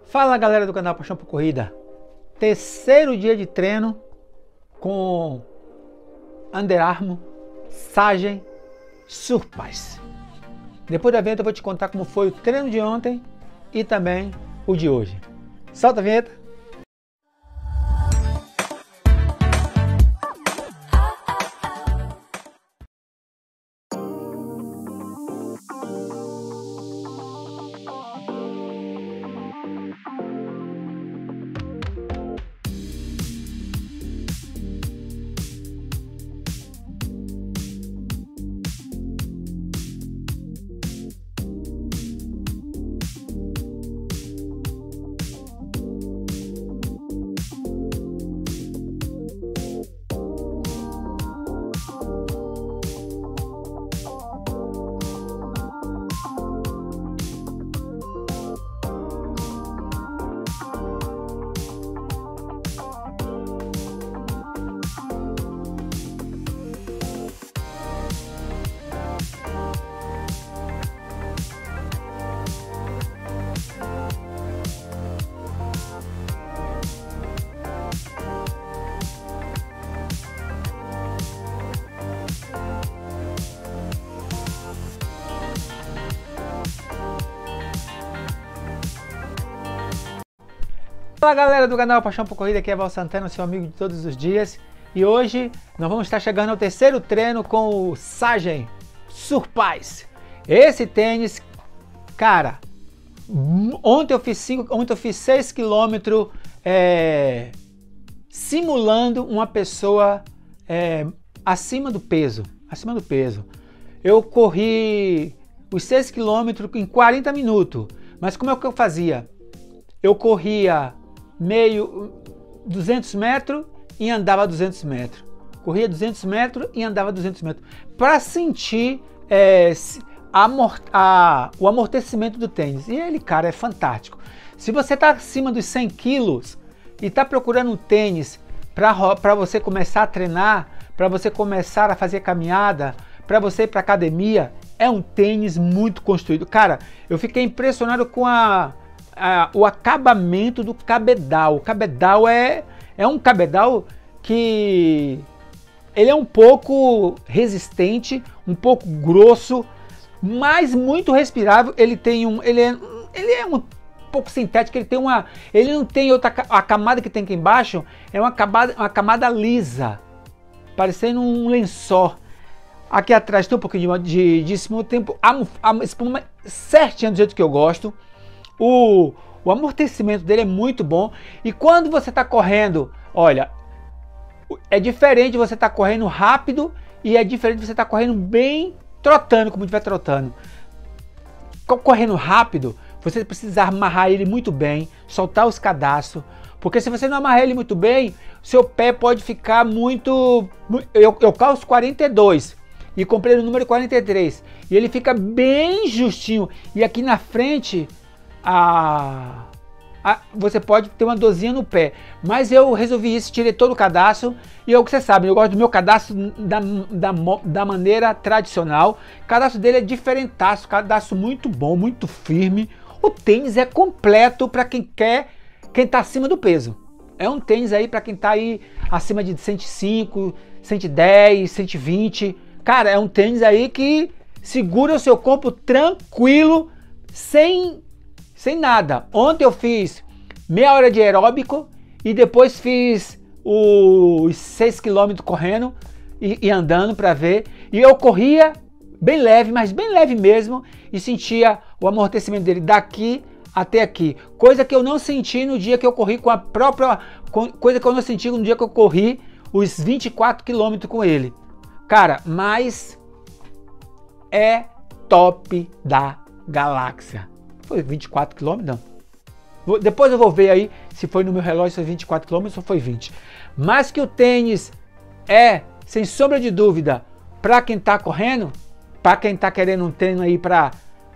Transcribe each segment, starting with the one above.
Fala galera do canal Paixão por Corrida, terceiro dia de treino com Under Armour Sage Surpass. Depois do evento eu vou te contar como foi o treino de ontem e também o de hoje. Solta a vinheta! Fala galera do canal Paixão por Corrida, aqui é Val Santana, seu amigo de todos os dias. E hoje nós vamos estar chegando ao terceiro treino com o Sage Surpass. Esse tênis, cara, ontem eu fiz 6 km simulando uma pessoa acima do peso. Eu corri os 6 km em 40 minutos, mas como é que eu fazia? Eu corria 200 metros e andava 200 metros. Corria 200 metros e andava 200 metros. Para sentir o amortecimento do tênis. E ele, cara, é fantástico. Se você está acima dos 100 quilos e está procurando um tênis para você começar a treinar, para você começar a fazer caminhada, para você ir para academia, é um tênis muito construído. Cara, eu fiquei impressionado com o acabamento do cabedal. O cabedal é um cabedal que ele é um pouco resistente, um pouco grosso, mas muito respirável. Ele é um pouco sintético. Ele não tem a camada que tem aqui embaixo, é uma camada lisa, parecendo um lençol. Aqui atrás tem um pouquinho de espuma, a espuma certinha do jeito que eu gosto. O amortecimento dele é muito bom. E quando você está correndo, olha, é diferente você estar correndo rápido e é diferente você estar correndo bem trotando, como estiver trotando. Correndo rápido, você precisa amarrar ele muito bem, soltar os cadastros, porque se você não amarrar ele muito bem, seu pé pode ficar muito... Eu calço 42 e comprei no número 43 e ele fica bem justinho. E aqui na frente... você pode ter uma dorzinha no pé, mas eu resolvi isso, tirei todo o cadastro. E você sabe, eu gosto do meu cadastro da maneira tradicional. O cadastro dele é diferentaço, cadastro muito bom, muito firme. O tênis é completo para quem está acima do peso. É um tênis aí para quem está aí acima de 105, 110, 120. Cara, é um tênis aí que segura o seu corpo tranquilo, sem nada. Ontem eu fiz meia hora de aeróbico e depois fiz os 6 km correndo e andando para ver. E eu corria bem leve, mas bem leve mesmo, e sentia o amortecimento dele daqui até aqui. Coisa que eu não senti no dia que eu corri coisa que eu não senti no dia que eu corri os 24 km com ele. Cara, mas é top da galáxia. Foi 24 km, não. Depois eu vou ver aí se foi no meu relógio, se foi 24 km ou foi 20. Mas que o tênis é, sem sombra de dúvida, para quem está correndo, para quem está querendo um treino aí para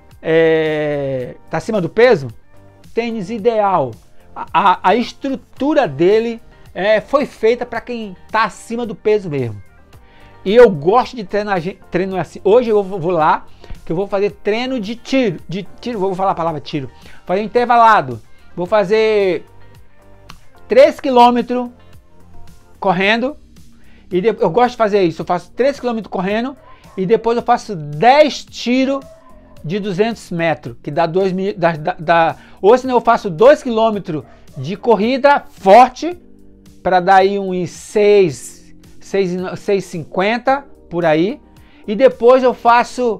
tá acima do peso, tênis ideal. A estrutura dele foi feita para quem está acima do peso mesmo. E eu gosto de treino assim. Hoje eu vou lá, que eu vou fazer treino de tiro, vou falar a palavra tiro, fazer intervalado. vou fazer 3 km correndo. E eu gosto de fazer isso, eu faço 3 km correndo e depois eu faço 10 tiros de 200 metros, que dá 2 mil, ou senão eu faço 2 km de corrida forte, para dar aí uns 6,50 por aí, e depois eu faço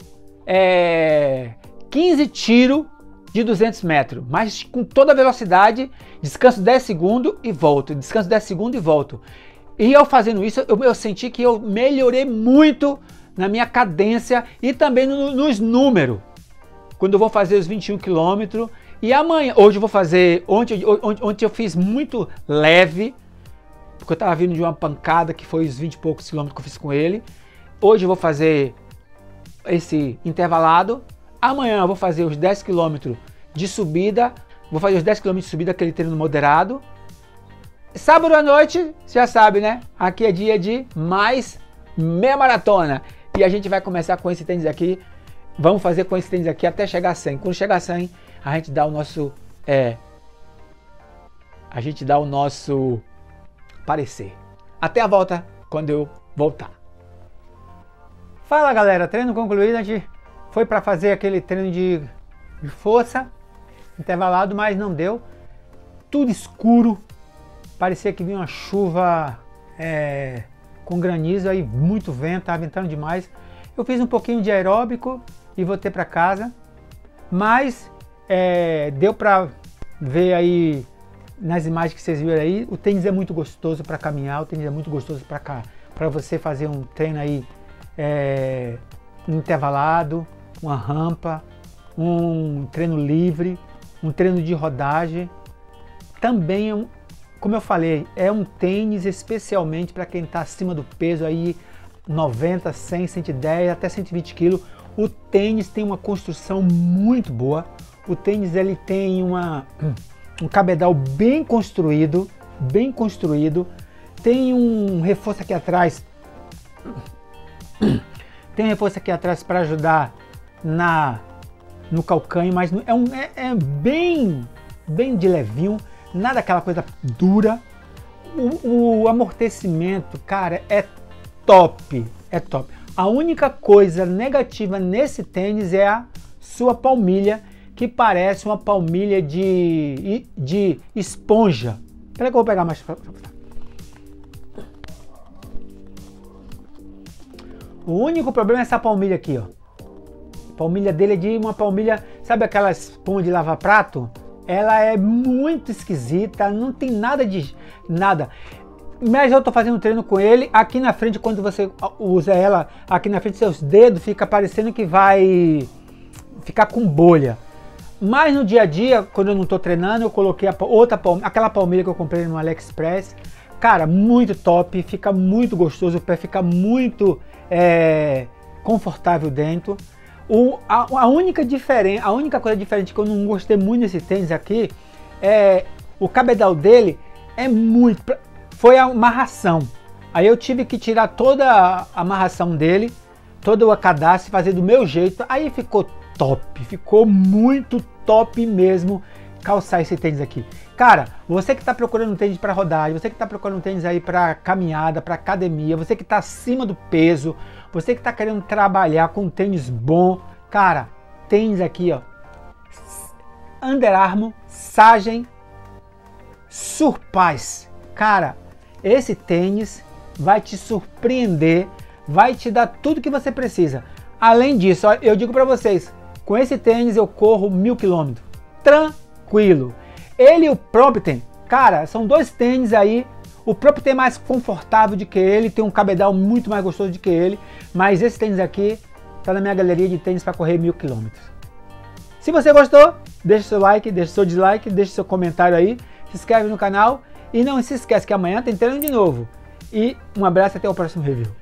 15 tiros de 200 metros, mas com toda a velocidade, descanso 10 segundos e volto, descanso 10 segundos e volto. E eu fazendo isso, eu senti que eu melhorei muito na minha cadência e também nos números. Quando eu vou fazer os 21 km, e amanhã, hoje eu vou fazer, ontem eu fiz muito leve, porque eu estava vindo de uma pancada que foi os 20 e poucos quilômetros que eu fiz com ele. Hoje eu vou fazer esse intervalado. Amanhã eu vou fazer os 10 km de subida. Vou fazer os 10 km de subida, aquele treino moderado. Sábado à noite, você já sabe, né? Aqui é dia de mais meia maratona. E a gente vai começar com esse tênis aqui. Vamos fazer com esse tênis aqui até chegar a 100. Quando chegar a 100, a gente dá o nosso... a gente dá o nosso parecer. Até a volta, quando eu voltar. Fala, galera. Treino concluído. A gente foi para fazer aquele treino de força intervalado, mas não deu. Tudo escuro. Parecia que vinha uma chuva com granizo, aí muito vento, estava ventando demais. Eu fiz um pouquinho de aeróbico e voltei para casa, mas deu para ver aí nas imagens que vocês viram aí, o tênis é muito gostoso para caminhar, o tênis é muito gostoso para você fazer um treino aí intervalado, uma rampa, um treino livre, um treino de rodagem. Também como eu falei, é um tênis especialmente para quem está acima do peso aí 90, 100, 110, até 120 kg. O tênis tem uma construção muito boa. O tênis ele tem um cabedal bem construído, Tem um reforço aqui atrás. Tem um reforço aqui atrás para ajudar no calcanho, mas é bem de levinho. Nada aquela coisa dura. O amortecimento, cara, é top. A única coisa negativa nesse tênis é a sua palmilha, que parece uma palmilha de esponja. Espera que eu vou pegar mais. O único problema é essa palmilha aqui, ó. A palmilha dele é de uma palmilha, sabe aquela esponja de lavar prato? Ela é muito esquisita, não tem nada de nada. Mas eu tô fazendo treino com ele, aqui na frente, quando você usa ela, aqui na frente seus dedos fica parecendo que vai ficar com bolha. Mas no dia a dia, quando eu não tô treinando, eu coloquei aquela palmilha que eu comprei no AliExpress. Cara, muito top, fica muito gostoso, o pé fica muito confortável dentro. A única coisa diferente que eu não gostei muito desse tênis aqui é o cabedal dele foi a amarração. Aí eu tive que tirar toda a amarração dele, todo o cadastro e fazer do meu jeito. Aí ficou top, ficou muito top mesmo calçar esse tênis aqui. Cara, você que está procurando um tênis para rodagem, você que está procurando um tênis aí para caminhada, para academia, você que está acima do peso, você que está querendo trabalhar com um tênis bom, cara, tênis aqui, ó, Under Armour, Sagen Surpass. Cara, esse tênis vai te surpreender, vai te dar tudo que você precisa. Além disso, ó, eu digo para vocês, com esse tênis eu corro 1000 km, tranquilo. Ele e o Propten, cara, são dois tênis aí. O Propten é mais confortável do que ele, tem um cabedal muito mais gostoso do que ele, mas esse tênis aqui tá na minha galeria de tênis para correr 1000 km. Se você gostou, deixa seu like, deixa seu dislike, deixa seu comentário aí, se inscreve no canal e não se esquece que amanhã tem treino de novo. E um abraço e até o próximo review.